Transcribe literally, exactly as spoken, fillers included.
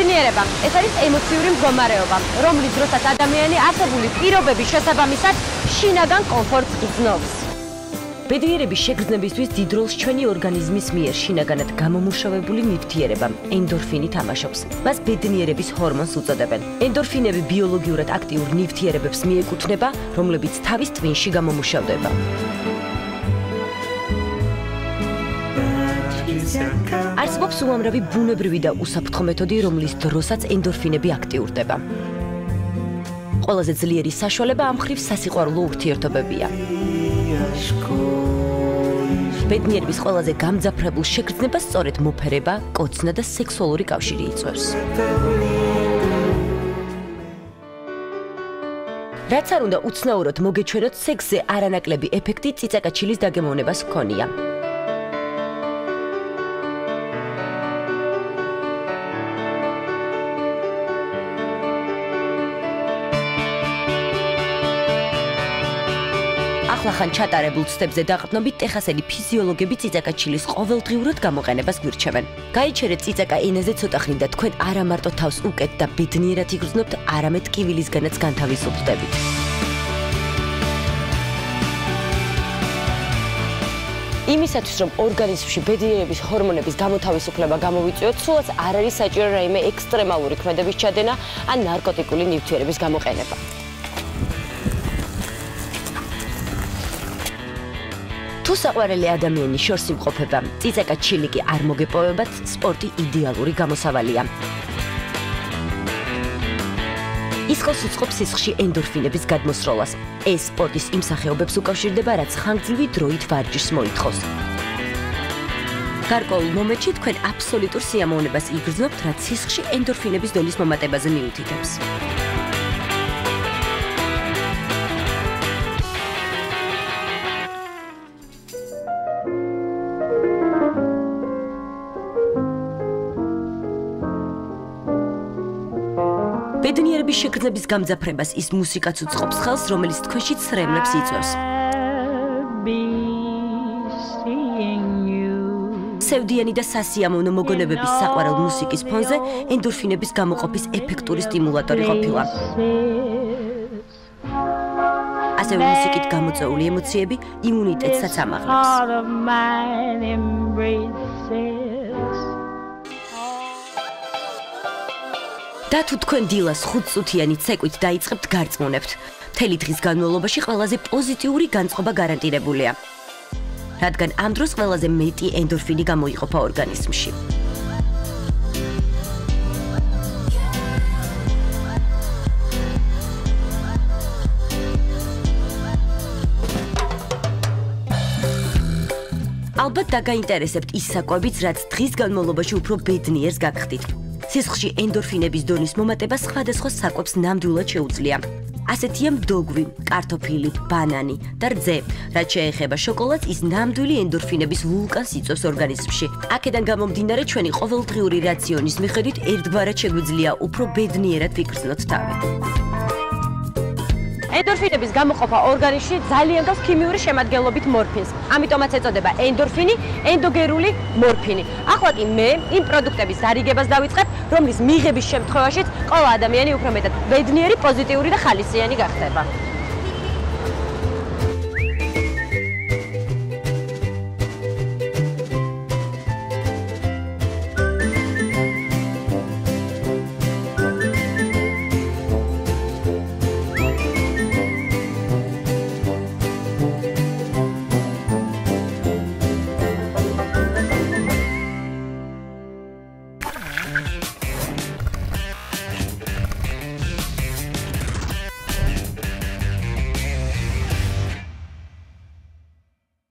ბედნიერება ეს არის ემოციური მდგომარეობა, რომლის დროსაც ადამიანი არსებული პირობების შესაბამისად შინაგან კომფორტს გრძნობს. ბედნიერების შეგრძნებისთვის დიდ როლს ჩვენი ორგანიზმის მიერ შინაგანად გამომუშავებული ნივთიერება ენდორფინი თამაშობს. მას ბედნიერების ჰორმონს უწოდებენ. ენდორფინები ბიოლოგიურად აქტიურ ნივთიერებებს მიეკუთვნება, რომლებიც თავის ტვინში გამომუშავდება. არსებობს უამრავი ბუნებრივი და უსაფრთხო მეთოდი, რომლის დროსაც ენდორფინები აქტიურდება. ყველაზე ძლიერი საშუალება ამ მხრივ სასიყვარულო ურთიერთობებია. ბედნიერების ყველაზე გამძაფრებულ შეგრძნებას სწორედ მოფერება, კოცნა და სექსუალური კავშირი იწვევს. რაც არ უნდა უცნაურად მოგეჩვენოთ, სექსზე არანაკლები ეფექტი წიწაკაჩილის დაგემოვნებას ჰქონია. ახლახან ჩატარებულ ცდებზე დაყრდნობით ტეხასელი ფიზიოლოგები წიწაკაჩილის ყოველდღიურად გამოყენებას გვირჩევენ. გაიჩერეთ წიწაკა ენაზე ცოტა ხნით და თქვენ არა მარტო თავს უკეთ და ბედნიერად იგრძნობთ, არამედ კივილისგანაც განთავისუფლდებით. იმისათვის, რომ ორგანიზმში ბედნიერების ჰორმონების გამოთავისუფლება გამოვიწვიოთ, სულაც არ არის საჭირო რაიმე ექსტრემალური ქმედების ჩადენა ან ნარკოტიკული ნივთიერების გამოყენება. თუ საყვარელი ადამიანი შორს იმყოფება, წიწაკაჩილი კი არ მოგეპოვებათ, სპორტი იდეალური გამოსავალია. ის ხელს უწყობს სისხლში ენდორფინების გადმოსროლას. ეს სპორტის იმ სახეობებს უკავშირდება, რაც ხანგრძლივი დროით ვარჯიშს მოითხოვს. გარკვეულ მომენტში თქვენ აბსოლუტურ სიამოვნებას იგრძნობთ, რაც სისხლში ენდორფინების დონის მომატებაზე მიუთითებს. ბედნიერების შეგრძნების გამძაფრებას ის მუსიკაც უწყობს ხელს, რომელიც თქვენში ცრემლებს იწვევს. სევდიანი და სასიამოვნო მოგონებების საყვარელ მუსიკის ფონზე ენდორფინების გამოყოფის ეფექტური სტიმულატორი ყოფილა. ასევე მუსიკით გამოწვეული ემოციები იმუნიტეტსაც ამაღლებს. და თუ თქვენ დილას ხუთწუთიანი ცეკვით დაიწყებთ გარწმუნებთ, მთელი დღის განმავლობაში ყველაზე პოზიტიური განწყობა გარანტირებულია, რადგან ამ დროს ყველაზე მეტი ენდორფინი გამოიყოფა ორგანიზმში. ალბათ დაგაინტერესებთ ის საკვებიც, რაც დღის განმავლობაში უფრო ბედნიერს გაგხდით. სისხლში ენდორფინების დონის მომატება სხვადასხვა საკვებს ნამდვილად შეუძლია. ასეთია მდოგვი, კარტოფილი, ბანანი და რძე. რაც შეეხება შოკოლადს, ის ნამდვილი ენდორფინების ვულკანს იწვევს ორგანიზმში. აქედან გამომდინარე, ჩვენი ყოველდღიური რაციონის მიხედვით ერთგვარად შეგვიძლია უფრო ბედნიერად ვიგრძნოთ თავი. ენდორფინების გამოყოფა ორგანიზმში ძალიან გავს ქიმიური შემადგენლობით მორფინს. ამიტომაც ეწოდება ენდორფინი, ენდოგენური მორფინი. ახლა კი მე იმ პროდუქტების დარიგებას დავიწყებ, რომლის მიღების შემთხვევაშიც ყველა ადამიანი უფრო მეტად ბედნიერი, პოზიტიური და ხალისიანი გახდება.